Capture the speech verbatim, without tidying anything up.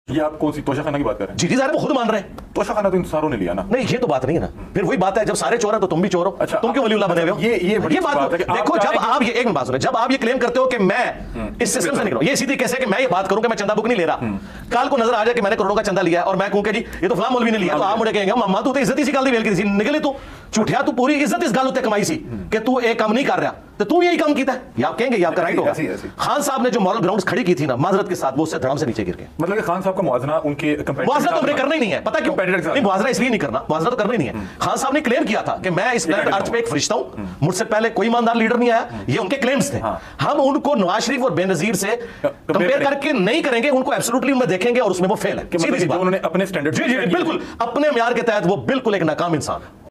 ये आप कौन सी तोशा खाना की बात कर रहे हैं? जी जी वो खुद मान रहे हैं। तोशा खाना तो इंसानों ने लिया ना। नहीं ये तो बात नहीं है ना, फिर वही बात है जब सारे चोर हैं तो तुम भी चोर हो। अच्छा, तुम क्यों वलीउल्लाह बने हुए हो? ये ये ये बात है कि देखो जब आप ये एक मिनट बात सुनो, जब आप ये क्लेम करते हो कि मैं इस सिस्टम से निकल रहा हूं, ये सीधी कैसे कि मैं ये बात करूं कि मैं चंदा बुक नहीं ले रहा, कल को नजर आ जाए कि मैंने करोड़ों का चंदा लिया है और मैं कहूं कि जी ये तो फलां मौलवी ने लिया, तो आप मुझे कहेंगे मम्मा तू तो इज्जत इसी गल दी वेल की सी निकले, तू झूठिया, तू पूरी इज्जत इस गल उत्ते कमाई सी कि तू एक काम नहीं कर रहा, तो तू यही काम कीता है, ये आप कहेंगे, ये आपका राइट होगा। खान साहब ने जो मॉरल ग्राउंड्स खड़ी की थी ना माजरत के साथ, वो उससे धड़म से नीचे गिर गए। मतलब कि खान साहब का मुआवजा उनके मुआवजा तो करना ही नहीं है, पता क्यों नहीं? मुआवजा इसलिए नहीं करना, मुआवजा तो करना ही नहीं है। खान साहब ने क्लेम किया था कि मैं इस प्लेनेट अर्थ पे एक फरिश्ता हूं, मुझसे पहले कोई ईमानदार लीडर नहीं आया, ये उनके क्लेम्स थे। हम उनको नवाज शरीफ और बेनजीर से कंपेयर करके नहीं करेंगे, उनको एब्सोल्युटली में देखेंगे और उसमें वो फेल है। उन्होंने अपने स्टैंडर्ड, बिल्कुल अपने म्यार के तहत वो बिल्कुल एक नाकाम इंसान है।